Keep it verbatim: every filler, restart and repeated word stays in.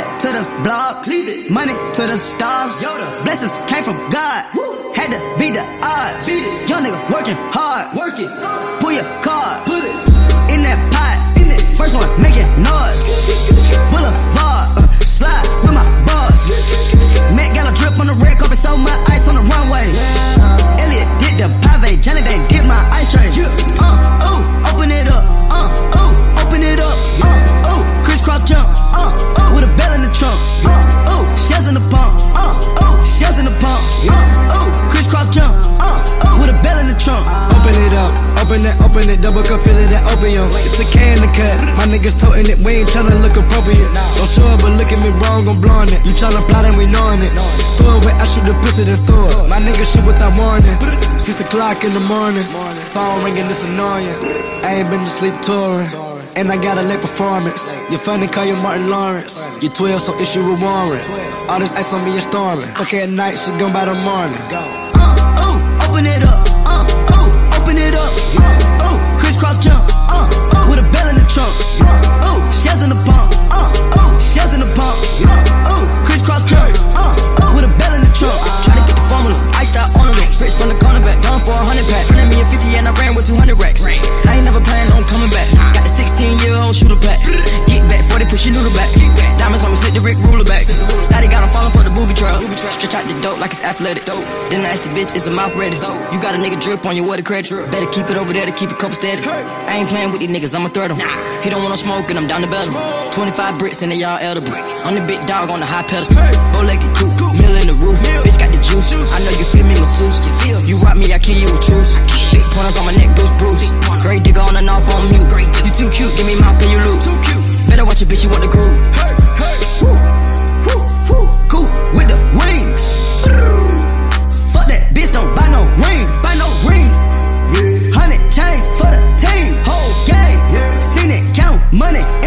Back to the block, money to the stars. Blessings came from God, had to beat the odds. Young nigga working hard, pull your card, in that pot, first one making noise. Boulevard, uh, slide with my boss. Mac got a drip on the red carpet, so much ice on the runway. Elliot did the pave, Johnny they did my ice train. Uh, ooh, open it up, uh, ooh, open it up, uh, ooh, crisscross jump, uh, ooh, with a bell in the trunk, uh, ooh, shells in the pump, uh, ooh, shells in the pump, uh, ooh, crisscross jump, uh, ooh, with a bell in the trunk. Open it up, open it, open it, double cup, fill it, that opium. It's a can to cut, my niggas toting it, we ain't tryna look appropriate. Don't show it, but look at me wrong, I'm blowing it. You tryna plot and we knowing it. Throw it away, I shoot the pussy then throw it. My niggas shoot without warning. Six o'clock in the morning, phone ringing, it's annoying. I ain't been to sleep touring, and I got a late performance. You funny, call you Martin Lawrence. You twelve, so issue a warrant. All this ice on me is storming. Fuck at night, she gone by the morning. Uh, ooh, open it up, uh, ooh, open it up, uh, ooh, crisscross jump, uh, ooh, with a bell in the trunk, uh, ooh, shells in the pump, uh, ooh, shells in the pump, uh, ooh, crisscross jump, uh, ooh, with a bell in the trunk. Try to get the formula, iced out on the loop, rich from the cornerback, done for a hundred pack. Printed me a fifty and I ran with two hundred racks. I ain't never planned on coming back. Got the sixteen year old shooter back. Get back, forty push your noodle back. Diamonds on me, split the Rick ruler back. Daddy got him falling for the booby trap. Stretch out the dope like it's athletic. Then I asked the bitch, is a mouth ready? You got a nigga drip on your water credit. Better keep it over there to keep it couple steady. I ain't playing with these niggas, I'ma threat 'em. He don't want no smoke and I'm down to battle. twenty-five bricks and they all elder bricks. I'm the big dog on the high pedestal. Bow-legged coupe, mill in the roof. Bitch got the juice. I know you feel me, masseuse. You rock me, I kill you with truce. Big pointers on my neck, Bruce Bruce. Great digger on and off on mute. You too cute, give me mouth, can you lose? Better watch a bitch, you want the groove. Woo, woo, woo. Cool with the wings. Fuck that bitch, don't buy no ring. Buy no rings. Hundred chains for the team. Whole gang. Seen it count money.